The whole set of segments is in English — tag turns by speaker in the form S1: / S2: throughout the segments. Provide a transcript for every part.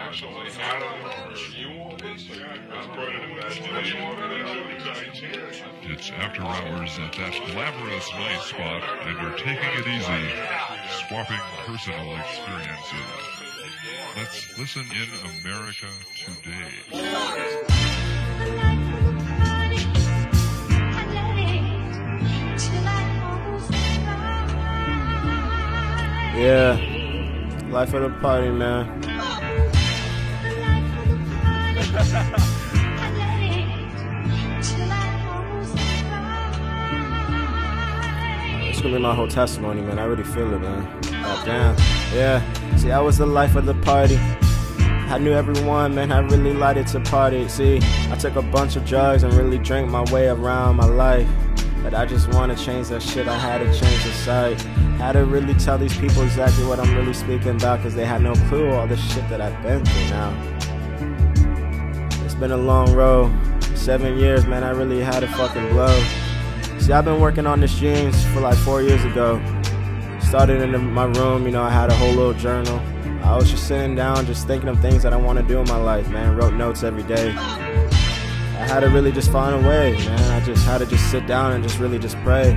S1: It's after hours at that glamorous night spot, and you're taking it easy, swapping personal experiences. Let's listen in America today.
S2: Yeah, life of the party, man. It's gonna be my whole testimony, man. I really feel it, man. God damn. Yeah. See, I was the life of the party. I knew everyone, man. I really liked it to party. See, I took a bunch of drugs and really drank my way around my life. But I just want to change that shit. I had to change the sight. Had to really tell these people exactly what I'm really speaking about, because they had no clue all the shit that I've been through now. It's been a long road. 7 years, man. I really had a fucking blow. See, I've been working on this jeans for like 4 years ago. Started in my room, you know, I had a whole little journal. I was just sitting down, just thinking of things that I want to do in my life, man. Wrote notes every day. I had to really just find a way, man. I just had to just sit down and just really just pray.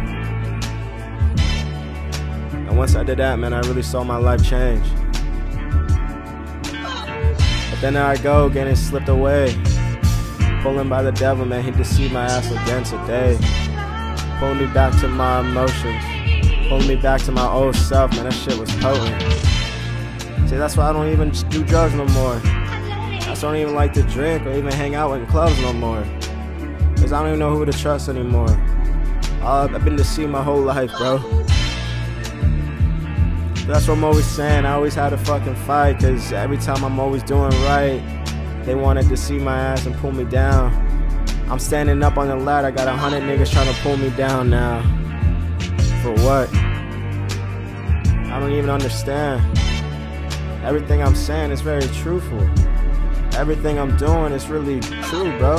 S2: And once I did that, man, I really saw my life change. But then there I go, getting slipped away. Pulling by the devil, man, he deceived my ass again today. Pulling me back to my emotions. Pulling me back to my old self, man, that shit was potent. See, that's why I don't even do drugs no more. I don't even like to drink or even hang out in clubs no more. Cause I don't even know who to trust anymore. I've been deceived my whole life, bro. That's what I'm always saying. I always had to fucking fight, cause every time I'm always doing right, they wanted to see my ass and pull me down. I'm standing up on the ladder, I got 100 niggas trying to pull me down now. For what? I don't even understand. Everything I'm saying is very truthful. Everything I'm doing is really true, bro.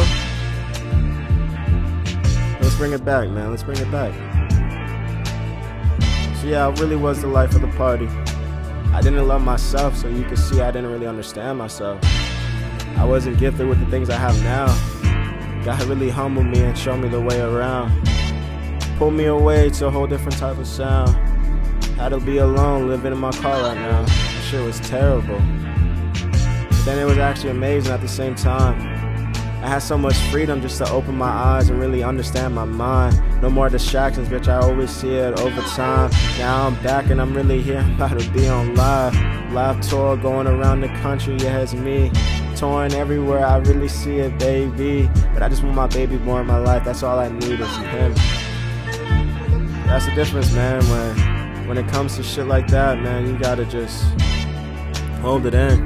S2: Let's bring it back, man. Let's bring it back. So yeah, I really was the life of the party. I didn't love myself, so you can see I didn't really understand myself. I wasn't gifted with the things I have now. God really humbled me and showed me the way around. Pulled me away to a whole different type of sound. Had to be alone, living in my car right now. That shit was terrible. But then it was actually amazing at the same time. I had so much freedom just to open my eyes and really understand my mind. No more distractions, bitch, I always see it over time. Now I'm back and I'm really here, I'm about to be on live tour, going around the country, yeah, it's me. Touring everywhere, I really see it, baby. But I just want my baby boy in my life, that's all I need is him. That's the difference, man, when it comes to shit like that, man, you gotta just hold it in.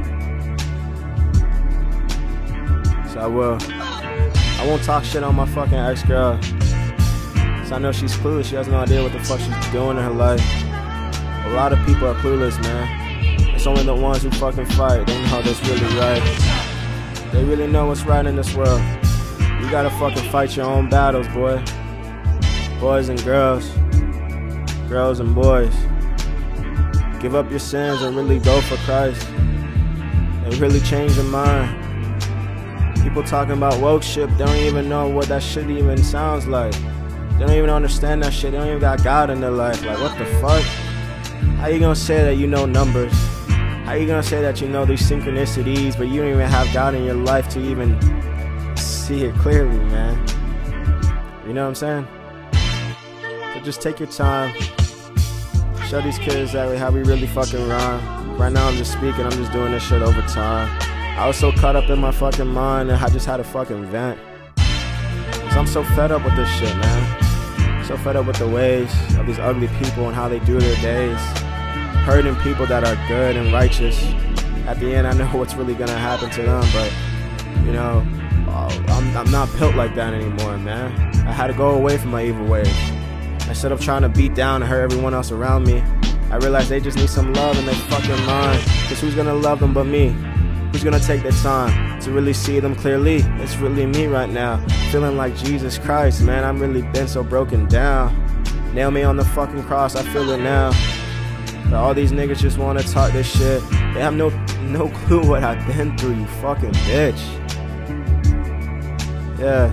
S2: So I will. I won't talk shit on my fucking ex-girl. So I know she's clueless, she has no idea what the fuck she's doing in her life. A lot of people are clueless, man. It's only the ones who fucking fight, they know that's really right. They really know what's right in this world. You gotta fucking fight your own battles, boy. Boys and girls. Girls and boys. Give up your sins and really go for Christ. And really change your mind. People talking about woke shit, they don't even know what that shit even sounds like. They don't even understand that shit, they don't even got God in their life. Like, what the fuck? How you gonna say that you know numbers? How you gonna say that you know these synchronicities, but you don't even have God in your life to even see it clearly, man? You know what I'm saying? So just take your time. Show these kids exactly how we really fucking rhyme. Right now I'm just speaking, I'm just doing this shit over time. I was so caught up in my fucking mind and I just had a fucking vent. Cause I'm so fed up with this shit, man. So fed up with the ways of these ugly people and how they do their days. Hurting people that are good and righteous. At the end I know what's really gonna happen to them, but you know, I'm not built like that anymore, man. I had to go away from my evil ways. Instead of trying to beat down and hurt everyone else around me, I realized they just need some love in their fucking mind. Cause who's gonna love them but me? Who's gonna take their time to really see them clearly? It's really me right now, feeling like Jesus Christ, man. I'm really been so broken down. Nail me on the fucking cross, I feel it now. But all these niggas just wanna talk this shit. They have no clue what I've been through, you fucking bitch. Yeah.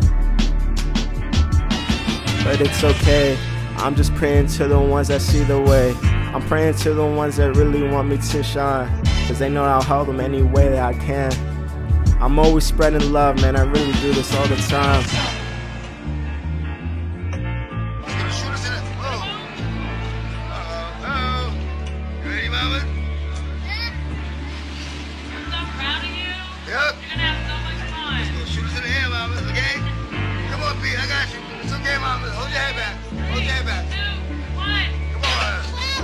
S2: But it's okay. I'm just praying to the ones that see the way. I'm praying to the ones that really want me to shine, cause they know I'll help them any way that I can. I'm always spreading love, man. I really do this all the time.
S3: Hold your head back. Hold your head back. 2, 1. Come on.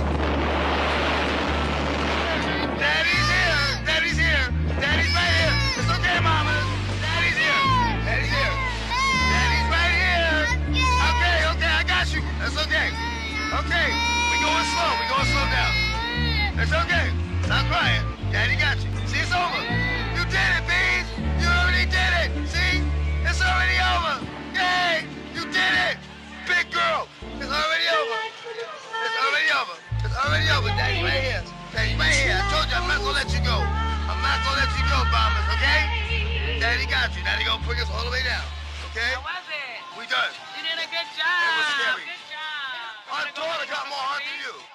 S3: Daddy's here. Daddy's here. Daddy's right here. It's okay, mama. Daddy's here. Daddy's here. Daddy's right here. Okay, okay, I got you. That's okay. Okay. We going slow. We going slow down. It's okay. Stop crying. Daddy got you. See, it's over. You did it, Beans. You already did it. See? It's already over. Yay. You did it. Big girl, it's already over. It's already over. It's already over. Daddy right here. Daddy right here. I told you I'm not gonna let you go. I'm not gonna let you go, Bombers, okay? Daddy got you. Daddy gonna bring us all the way down. Okay?
S4: How was it?
S3: We done.
S4: You did a good job.
S3: It was scary.
S4: Good job.
S3: Our daughter got more heart than you.